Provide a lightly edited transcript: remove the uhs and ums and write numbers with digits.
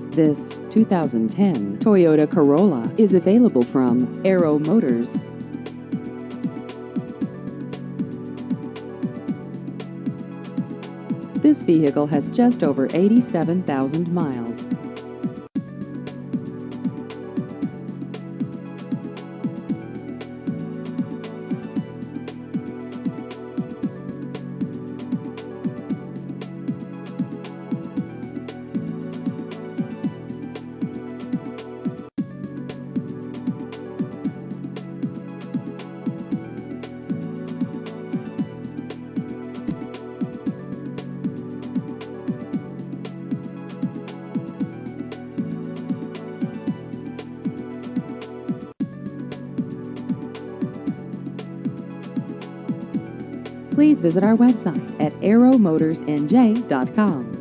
This 2010 Toyota Corolla is available from Arrow Motors. This vehicle has just over 87,000 miles. Please visit our website at arrowmotorsnj.com.